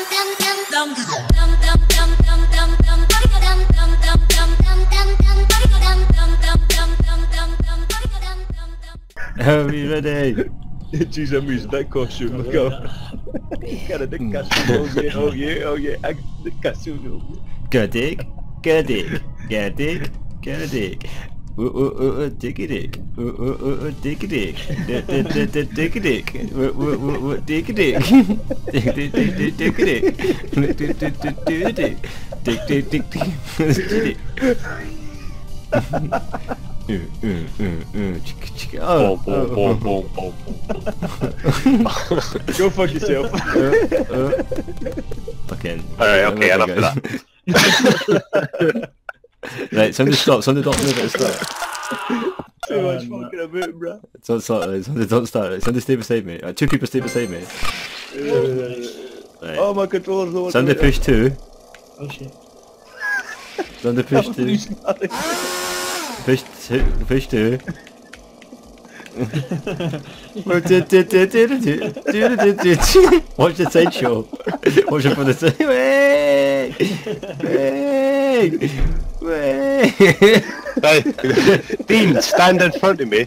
Are we ready? Jeez, I'm using that costume. Look out. Got a dick costume. Oh yeah, oh yeah, oh yeah. I got the costume. Get a dick. Get a dick. Get a dick. Get a dick. Dick a dick. Dick a dick. Dick a dick. Dick a dick. Dick a dick. Dick a dick. Dick dick dick dick. Go fuck yourself. Fucking. Alright, okay, enough of that. Right, somebody stop move it, stop. Too much fucking about, bro. Don't start it, somebody don't start it. Somebody stay beside me. Two people stay beside me. Right. Oh, my controller's low. Somebody push 2. Oh shit. Somebody push 2. Push 2. Push 2. Watch the sideshow. Watch it for the side. Dean, stand in front of me.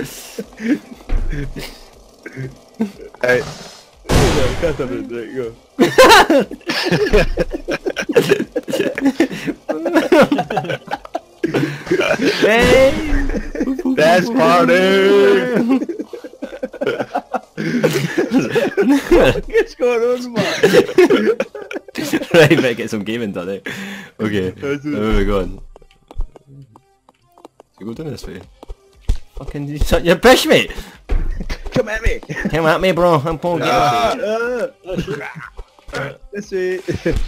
Hey. Cut a bit, there you go. Hey! Dance party! What's going on, man? Right, better get some gaming done, eh? Okay, where are we going? You go down this way. Fucking, you push me! Come at me! Come at me, bro. I'm pulling you. This way.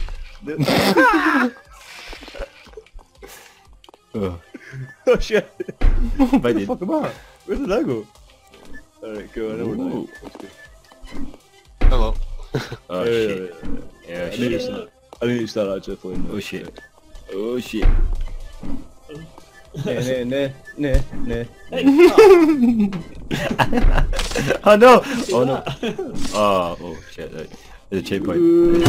Oh. Oh shit! Where Where the fuck am I? Where did I go? Alright, go. I know where I am. Hello. Oh shit. Yeah, shit. I need to start actually playing. Oh shit. Oh shit. Nah. Oh no! Oh no! Oh shit. Right. There's a checkpoint.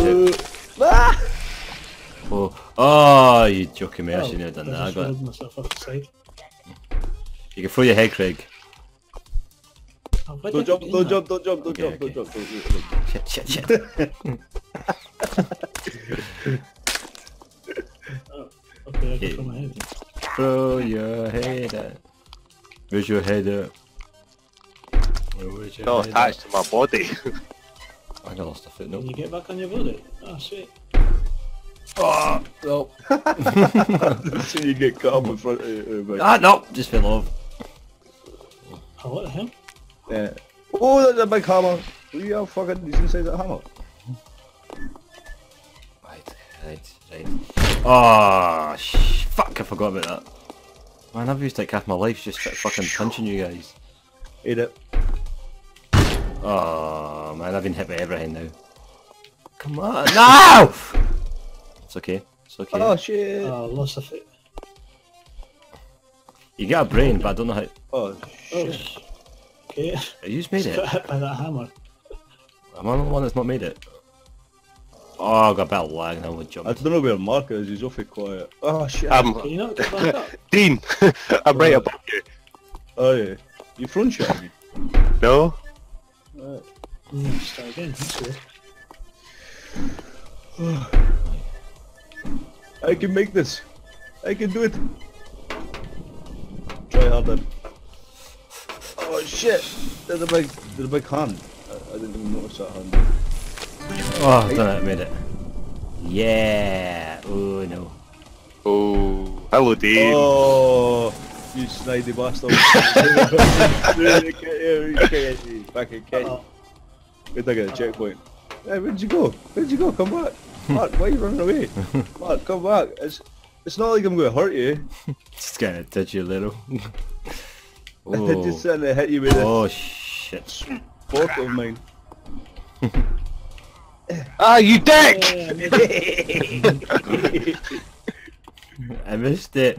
Oh, you joking me, I shouldn't have done that. I got it. Myself off the side. You can throw your head, Craig. Oh, Don't jump, don't jump, don't jump, don't Okay, jump, don't okay. jump. Shit. Oh, okay, I can throw my head. Throw your head up. Where's your head up? Where's your No, head attached to my body. I got lost a foot, Can no. you get back on your body? Oh sweet. Oh, no. So you get cut up in front of you. Ah, no! Just fell off. Oh, what the hell? Yeah. Oh, that's a big hammer. Will you have fucking decent size of hammer? Right. Oh, fuck, I forgot about that. Man, I've used like half my life just fucking punching you guys. Eat it. Oh, man, I've been hit by everything now. Come on. No! It's okay. It's okay. Oh shit. Oh, lost a foot. You got a brain, but I don't know how... Oh Oh, shit. okay. You just made it. Got hit by that hammer. Am I the one that's not made it? Oh, I got a bit of lag now with I jump. don't know where Mark is, he's awfully quiet. Oh shit. Can you not get back up? Dean, I'm right above you. Oh yeah. You front shot me? No? Right. Start again, that's weird. I can make this. I can do it. Try harder. Oh shit! There's a big hand. I didn't even notice that hand. Oh, I've done it, I made it. Yeah! Oh no. Oh, hello Dean. Oh, you snidey bastard. Back in Kent. Good to get a checkpoint. Hey, where'd you go? Where'd you go? Come back. Mark, why are you running away? Mark, come back. It's not like I'm going to hurt you. Just gonna touch you a little. I'm just trying to hit you with Oh this shit. fork of mine. Ah, you dick! I missed it.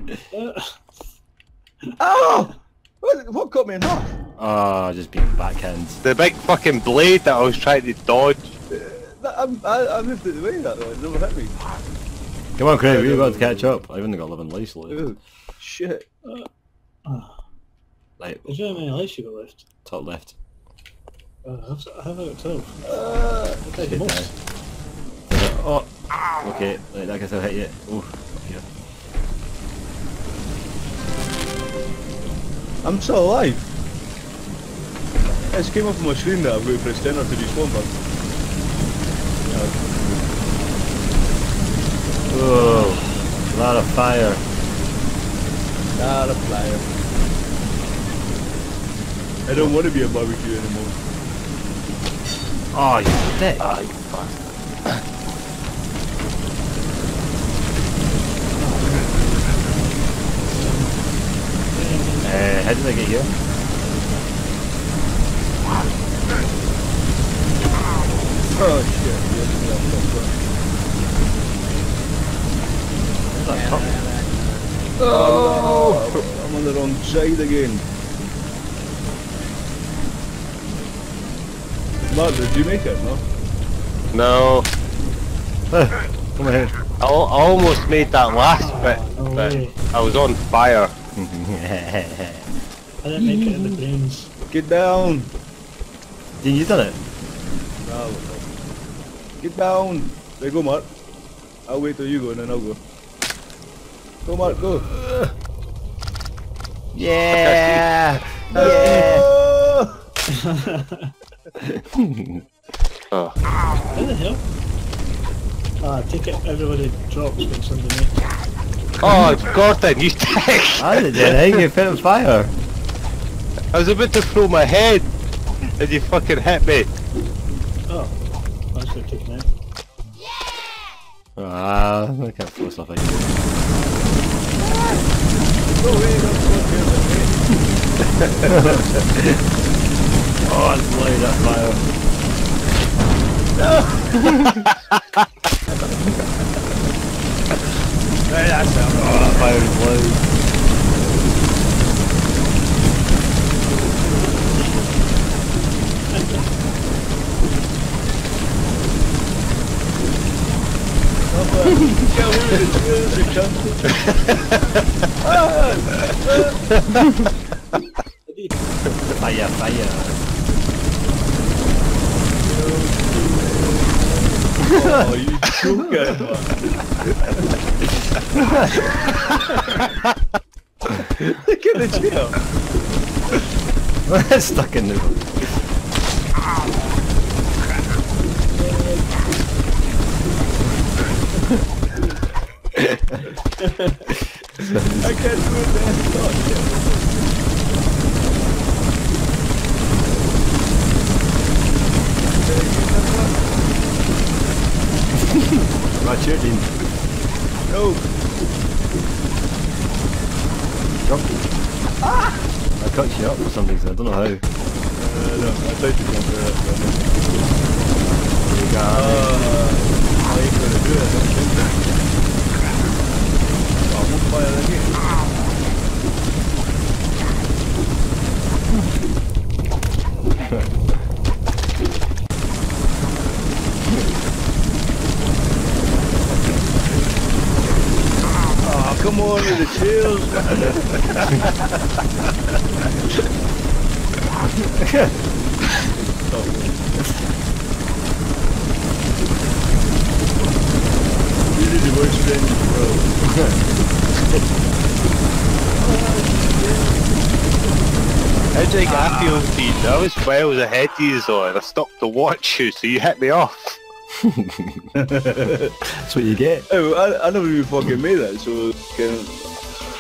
Oh! What cut me in half? Oh, just being backhands. The big fucking blade that I was trying to dodge. I moved it away that way. It never hit me. Come on, Craig, we've got to catch up. I've only got 11 lives left. Ooh, shit. Right, Is there how many lives you got left? top left. Have I got 12? Okay, Shit, most. Oh, okay, right, I guess I'll hit you. Oh, yeah. I'm still alive. It just came up on my screen that I've got to press enter to respawn back. Oh, a lot of fire. Not a flyer. I don't want to be a barbecue anymore. Oh, you dick. Ah, you bastard. How did I get here? Oh shit, yes, Where's that top? Oh, I'm on the wrong side again. Mark, did you make it, no? No, Come ahead. I almost made that last bit, No but way. I was on fire. I didn't make it in the brains. Get down! Dean, you done it? No. Get down! There you go, Mark. I'll wait till you go and then I'll go. Go, Mark, go! Yeah! No! Oh. How the hell? I take it everybody drops when somebody makes it. Oh, Gordon, you dick! I did it, you fit on fire. I was about to throw my head, and you fucking hit me. Oh, that's got taken out. Ah, I can't throw stuff like that. Go away, don't go here. Oh, it's light that fire. Right, that's it. Oh, that fire is loud. Fire, fire. Oh, you joker, man. Look at the tail. It's stuck in the... I can't do it, man. Oh, shit. Right, your Dean. No. Jump. I cut you up for some reason, I don't know how. No, I tried to jump there. You got I ain't gonna do it, I don't think. Oh, I'm on fire again. Oh, come on with the tails, man. You're the worst friend in the world. How do you think I feel, Dean? I was miles ahead of you, though, and I stopped to watch you, so you hit me off. That's what you get. Oh, I never even fucking made that, so kind of